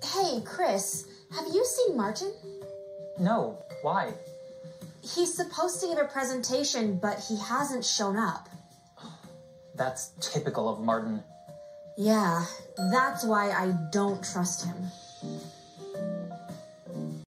Hey, Chris, have you seen Martin? No, why? He's supposed to give a presentation, but he hasn't shown up. That's typical of Martin. Yeah, that's why I don't trust him.